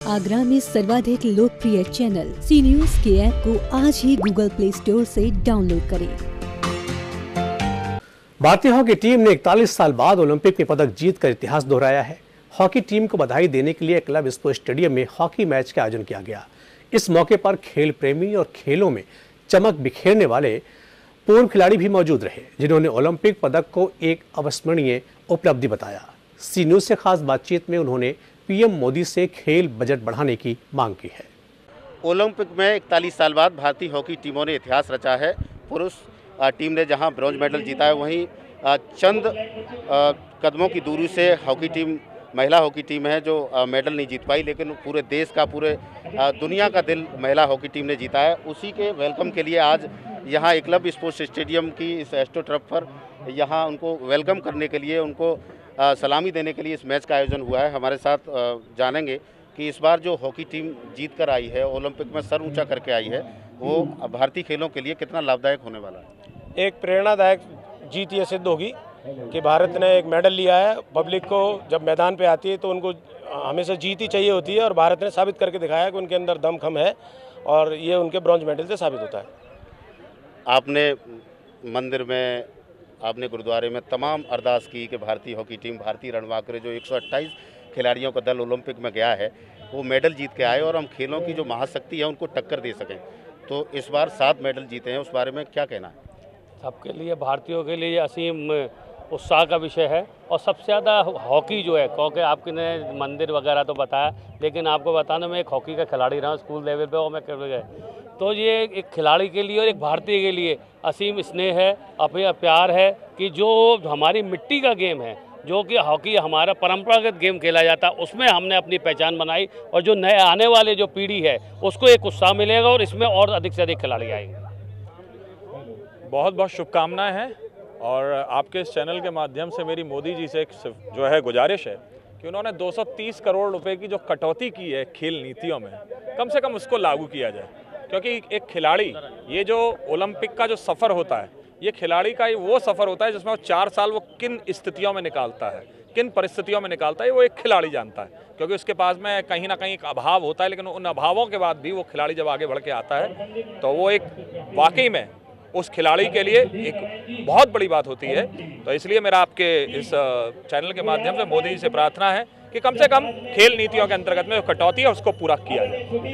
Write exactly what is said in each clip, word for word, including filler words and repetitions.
आगरा में सर्वाधिक लोकप्रिय चैनल सी न्यूज के ऐप को आज ही गूगल प्ले स्टोर से डाउनलोड करें। भारतीय हॉकी टीम ने इकतालीस साल बाद ओलंपिक में पदक जीतकर इतिहास दोहराया है। हॉकी टीम को बधाई देने के लिए क्लब स्पोर्ट्स स्टेडियम में हॉकी मैच का आयोजन किया गया। इस मौके पर खेल प्रेमी और खेलों में चमक बिखेरने वाले पूर्व खिलाड़ी भी मौजूद रहे, जिन्होंने ओलंपिक पदक को एक अविस्मरणीय उपलब्धि बताया। सी न्यूज से खास बातचीत में उन्होंने पीएम मोदी से खेल बजट बढ़ाने की मांग की है। ओलंपिक में इकतालीस साल बाद भारतीय हॉकी टीमों ने इतिहास रचा है। पुरुष टीम ने जहां ब्रॉन्ज मेडल जीता है, वहीं चंद कदमों की दूरी से हॉकी टीम, महिला हॉकी टीम है जो मेडल नहीं जीत पाई, लेकिन पूरे देश का, पूरे दुनिया का दिल महिला हॉकी टीम ने जीता है। उसी के वेलकम के लिए आज यहाँ क्लब स्पोर्ट्स स्टेडियम की इस एस्ट्रो टर्फ पर यहाँ उनको वेलकम करने के लिए, उनको सलामी देने के लिए इस मैच का आयोजन हुआ है। हमारे साथ जानेंगे कि इस बार जो हॉकी टीम जीत कर आई है, ओलंपिक में सर ऊंचा करके आई है, वो भारतीय खेलों के लिए कितना लाभदायक होने वाला है। एक प्रेरणादायक जीत ये सिद्ध होगी कि भारत ने एक मेडल लिया है। पब्लिक को जब मैदान पे आती है तो उनको हमेशा जीत ही चाहिए होती है, और भारत ने साबित करके दिखाया कि उनके अंदर दमखम है, और ये उनके ब्रॉन्ज मेडल से साबित होता है। आपने मंदिर में, आपने गुरुद्वारे में तमाम अरदास की कि भारतीय हॉकी टीम, भारतीय रणबांकुरे जो एक सौ अट्ठाईस खिलाड़ियों का दल ओलंपिक में गया है, वो मेडल जीत के आए और हम खेलों की जो महाशक्ति है उनको टक्कर दे सकें। तो इस बार सात मेडल जीते हैं, उस बारे में क्या कहना है? सबके लिए, भारतीयों के लिए असीम उत्साह का विषय है। और सबसे ज़्यादा हॉकी जो है, क्योंकि आपके ने मंदिर वगैरह तो बताया, लेकिन आपको बताना, मैं एक हॉकी का खिलाड़ी रहा हूँ स्कूल लेवल पे, और मैं कर गए तो ये एक खिलाड़ी के लिए और एक भारतीय के लिए असीम स्नेह है, अपना प्यार है कि जो हमारी मिट्टी का गेम है, जो कि हॉकी हमारा परंपरागत गेम खेला जाता है, उसमें हमने अपनी पहचान बनाई, और जो नए आने वाले जो पीढ़ी है उसको एक उत्साह मिलेगा और इसमें और अधिक से अधिक खिलाड़ी आएंगे। बहुत बहुत शुभकामनाएं हैं, और आपके इस चैनल के माध्यम से मेरी मोदी जी से एक जो है गुजारिश है कि उन्होंने दो सौ तीस करोड़ रुपए की जो कटौती की है खेल नीतियों में, कम से कम उसको लागू किया जाए। क्योंकि एक खिलाड़ी, ये जो ओलंपिक का जो सफ़र होता है, ये खिलाड़ी का ही वो सफ़र होता है जिसमें वो चार साल वो किन स्थितियों में निकालता है, किन परिस्थितियों में निकालता है, वो एक खिलाड़ी जानता है। क्योंकि उसके पास में कहीं ना कहीं एक अभाव होता है, लेकिन उन अभावों के बाद भी वो खिलाड़ी जब आगे बढ़ के आता है तो वो एक वाकई में उस खिलाड़ी के लिए एक बहुत बड़ी बात होती है। तो इसलिए मेरा आपके इस चैनल के माध्यम से मोदी जी से प्रार्थना है कि कम से कम खेल नीतियों के अंतर्गत में जो कटौती है उसको पूरा किया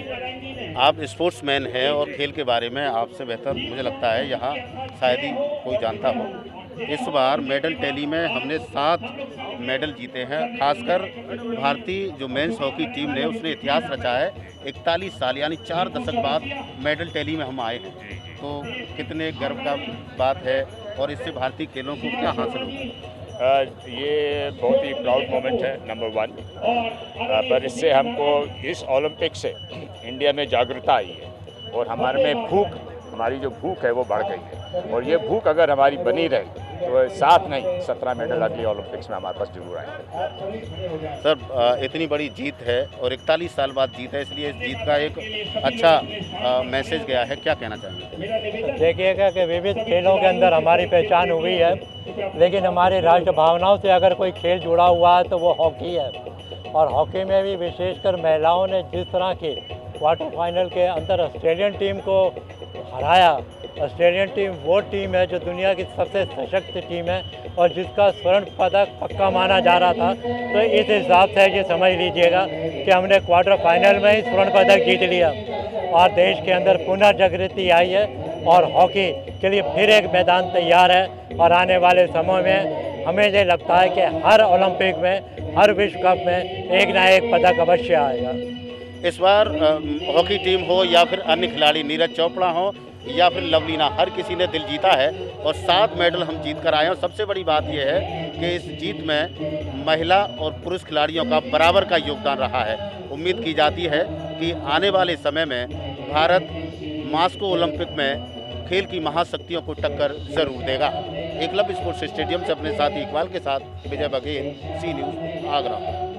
जाए। आप स्पोर्ट्समैन हैं और खेल के बारे में आपसे बेहतर मुझे लगता है यहाँ शायद ही कोई जानता हो। इस बार मेडल टैली में हमने सात मेडल जीते हैं। खासकर भारतीय जो मेंस हॉकी टीम ने, उसने इतिहास रचा है। इकतालीस साल यानी चार दशक बाद मेडल टैली में हम आए हैं, तो कितने गर्व का बात है, और इससे भारतीय खेलों को क्या हासिल होगा? Uh, ये बहुत ही प्राउड मोमेंट है, नंबर वन। uh, पर इससे हमको इस ओलंपिक से इंडिया में जागरूकता आई है, और हमारे में भूख, हमारी जो भूख है वो बढ़ गई है, और ये भूख अगर हमारी बनी रही तो सात नहीं सत्रह मेडल अगले ओलंपिक्स में हमारे पास जरूर आएंगे। सर, इतनी बड़ी जीत है और इकतालीस साल बाद जीत है, इसलिए इस जीत का एक अच्छा मैसेज गया है, क्या कहना चाहेंगे? देखिएगा कि विविध खेलों के अंदर हमारी पहचान हुई है, लेकिन हमारी राष्ट्र भावनाओं से अगर कोई खेल जुड़ा हुआ है तो वो हॉकी है। और हॉकी में भी विशेषकर महिलाओं ने जिस तरह के क्वार्टर फाइनल के अंदर ऑस्ट्रेलियन टीम को हराया। ऑस्ट्रेलियन टीम वो टीम है जो दुनिया की सबसे सशक्त टीम है, और जिसका स्वर्ण पदक पक्का माना जा रहा था। तो इस हिसाब से ये समझ लीजिएगा कि हमने क्वार्टर फाइनल में ही स्वर्ण पदक जीत लिया, और देश के अंदर पुनर्जागृति आई है, और हॉकी के लिए फिर एक मैदान तैयार है। और आने वाले समय में हमें ये लगता है कि हर ओलंपिक में, हर विश्व कप में एक ना एक पदक अवश्य आएगा। इस बार हॉकी टीम हो या फिर अन्य खिलाड़ी, नीरज चोपड़ा हो या फिर लवलीना, हर किसी ने दिल जीता है, और सात मेडल हम जीत कर आए हैं। और सबसे बड़ी बात यह है कि इस जीत में महिला और पुरुष खिलाड़ियों का बराबर का योगदान रहा है। उम्मीद की जाती है कि आने वाले समय में भारत मास्को ओलंपिक में खेल की महाशक्तियों को टक्कर जरूर देगा। एक क्लब स्पोर्ट्स स्टेडियम से अपने साथी इकबाल के साथ विजय बघेल, सी न्यूज़, आगरा।